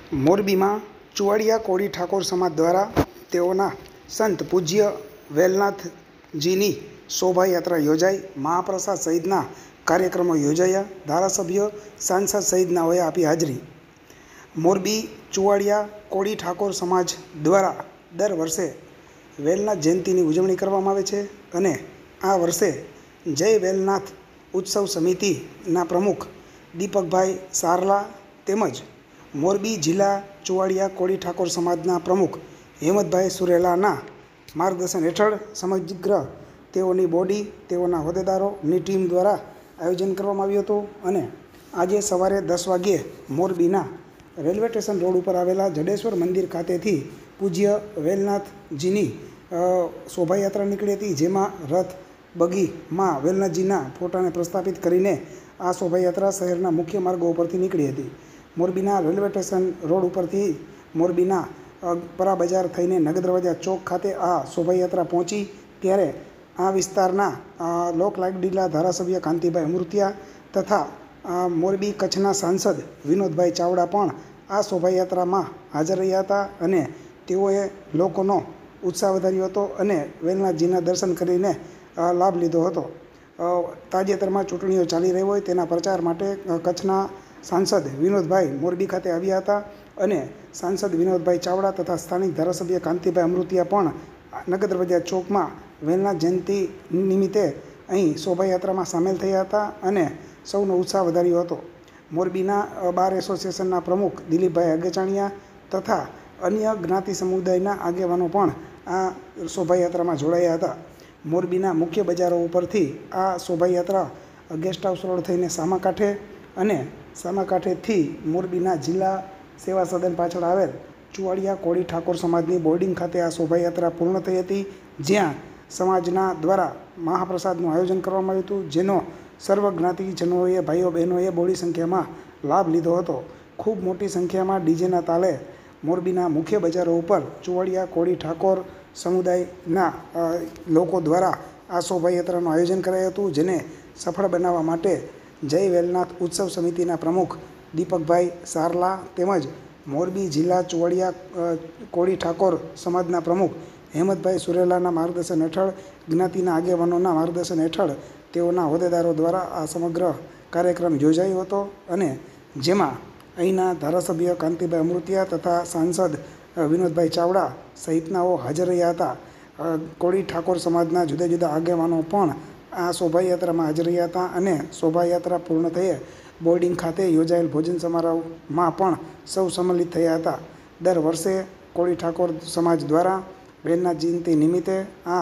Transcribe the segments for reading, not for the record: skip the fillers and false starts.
મોરબીમાં ચુવાડિયા કોળી ઠાકોર સમાજ દ્વારા તેઓના સંત પૂજ્ય વેલનાથજીની શોભાયાત્રા યોજાઈ। મહાપ્રસાદ સહિતના કાર્યક્રમો યોજાયા। ધારાસભ્ય સાંસદ સહિતનાઓએ આપી હાજરી। મોરબી ચુવાડિયા કોળી ઠાકોર સમાજ દ્વારા દર વર્ષે વેલનાથ જયંતિની ઉજવણી કરવામાં આવે છે અને આ વર્ષે જય વેલનાથ ઉત્સવ સમિતિના પ્રમુખ દીપકભાઈ સારલા તેમજ મોરબી જિલ્લા ચુવાડિયા કોળી ઠાકોર સમાજના પ્રમુખ હેમંતભાઈ સુરેલાના માર્ગદર્શન હેઠળ સમગ્ર તેઓની બોડી, તેઓના હોદ્દેદારોની ટીમ દ્વારા આયોજન કરવામાં આવ્યું હતું અને આજે સવારે 10 વાગ્યે મોરબીના રેલવે સ્ટેશન રોડ ઉપર આવેલા જડેશ્વર મંદિર ખાતેથી પૂજ્ય વેલનાથજીની શોભાયાત્રા નીકળી હતી, જેમાં રથ બગીમાં વેલનાથજીના ફોટાને પ્રસ્થાપિત કરીને આ શોભાયાત્રા શહેરના મુખ્ય માર્ગો ઉપરથી નીકળી હતી। મોરબીના રેલવે સ્ટેશન રોડ ઉપરથી મોરબીના પરા બજાર થઈને નગર દરવાજા ચોક ખાતે આ શોભાયાત્રા પહોંચી ત્યારે આ વિસ્તારના લોકલાડીલા ધારાસભ્ય કાંતિભાઈ અમૃતિયા તથા મોરબી કચ્છના સાંસદ વિનોદભાઈ ચાવડા પણ આ શોભાયાત્રામાં હાજર રહ્યા હતા અને તેઓએ લોકોનો ઉત્સાહ વધાર્યો હતો અને વેલનાથજીના દર્શન કરીને લાભ લીધો હતો। તાજેતરમાં ચૂંટણીઓ ચાલી રહી હોય તેના પ્રચાર માટે કચ્છના સાંસદ વિનોદભાઈ મોરબી ખાતે આવ્યા હતા અને સાંસદ વિનોદભાઈ ચાવડા તથા સ્થાનિક ધારાસભ્ય કાંતિભાઈ અમૃતિયા પણ નગર દરવાજા ચોકમાં વેલનાથ જયંતિ નિમિત્તે અહીં શોભાયાત્રામાં સામેલ થયા હતા અને સૌનો ઉત્સાહ વધાર્યો હતો। મોરબીના બાર એસોસિએશનના પ્રમુખ દિલીપભાઈ અગેચાણીયા તથા અન્ય જ્ઞાતિ સમુદાયના આગેવાનો પણ આ શોભાયાત્રામાં જોડાયા હતા। મોરબીના મુખ્ય બજારો ઉપરથી આ શોભાયાત્રા ગેસ્ટ હાઉસ રોડ થઈને સામાકાંઠે અને સામાકાંઠેથી મોરબીના જિલ્લા સેવા સદન પાછળ આવેલ ચુવાડિયા કોળી ઠાકોર સમાજની બોર્ડિંગ ખાતે આ શોભાયાત્રા પૂર્ણ થઈ હતી, જ્યાં સમાજના દ્વારા મહાપ્રસાદનું આયોજન કરવામાં આવ્યું હતું, જેનો સર્વ જ્ઞાતિજનોએ, ભાઈઓ બહેનોએ બહોળી સંખ્યામાં લાભ લીધો હતો। ખૂબ મોટી સંખ્યામાં ડીજેના તાલે મોરબીના મુખ્ય બજારો ઉપર ચુવાડિયા કોળી ઠાકોર સમુદાયના લોકો દ્વારા આ શોભાયાત્રાનું આયોજન કરાયું હતું, જેને સફળ બનાવવા માટે જય વેલનાથ ઉત્સવ સમિતિના પ્રમુખ દીપકભાઈ સારલા તેમજ મોરબી જિલ્લા ચુવાડિયા કોળી ઠાકોર સમાજના પ્રમુખ હેમંતભાઈ સુરેલાના માર્ગદર્શન હેઠળ, જ્ઞાતિના આગેવાનોના માર્ગદર્શન હેઠળ તેઓના હોદ્દેદારો દ્વારા આ સમગ્ર કાર્યક્રમ યોજાયો હતો અને જેમાં અહીંના ધારાસભ્ય કાંતિભાઈ અમૃતિયા તથા સાંસદ વિનોદભાઈ ચાવડા સહિતનાઓ હાજર રહ્યા હતા। કોળી ઠાકોર સમાજના જુદા જુદા આગેવાનો પણ આ શોભાયાત્રામાં હાજર રહ્યા હતા અને શોભાયાત્રા પૂર્ણ થયે બોર્ડિંગ ખાતે યોજાયેલ ભોજન સમારોહમાં પણ સૌ સંમલિત થયા હતા। દર વર્ષે કોળી ઠાકોર સમાજ દ્વારા વેલનાથ જયંતિ નિમિત્તે આ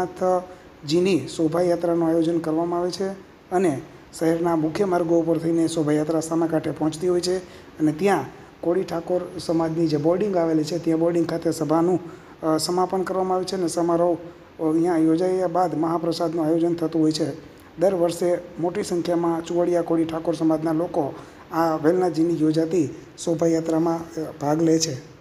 વેલનાથજીની શોભાયાત્રાનું આયોજન કરવામાં આવે છે અને શહેરના મુખ્ય માર્ગો ઉપર થઈને શોભાયાત્રા સામાકાંઠે પહોંચતી હોય છે અને ત્યાં કોળી ઠાકોર સમાજની જે બોર્ડિંગ આવેલી છે ત્યાં બોર્ડિંગ ખાતે સભાનું સમાપન કરવામાં આવે છે અને સમારોહ અહીંયા યોજાયા બાદ મહાપ્રસાદનું આયોજન થતું હોય છે। દર વર્ષે મોટી સંખ્યામાં ચુવાડિયા કોળી ઠાકોર સમાજના લોકો આ વેલનાથજીની યોજાતી શોભાયાત્રામાં ભાગ લે છે।